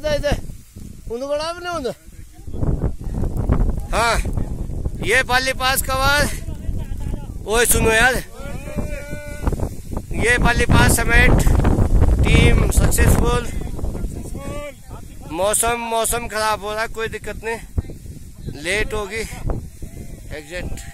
हाँ ये पाली पास का बाद वो सुनो यार, ये पाली पास समेत टीम सक्सेसफुल। मौसम खराब हो रहा, कोई दिक्कत नहीं, लेट होगी एग्जिट।